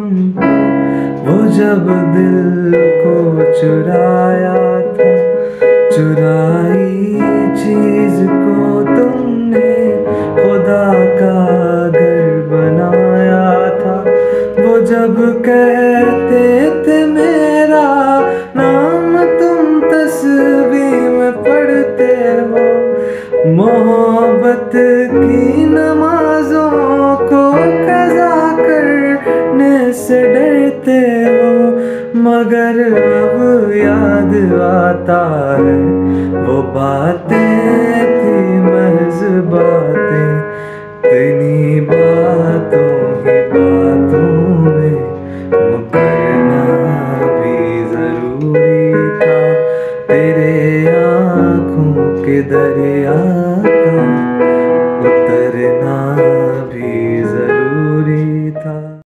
हमको, वो जब दिल को चुराया था, चुराई चीज को तुमने खुदा का घर बनाया था। वो जब कहते थे मेरा नाम तुम तस्वीर में पढ़ते हो, मोहब्बत की नमाजों को कज़ा करने से डरते हो। मगर अब याद आता है वो बातें थी महज बातें, तेरी बातों ही बातों में मुकरना भी जरूरी था। तेरे आँखों के दरिया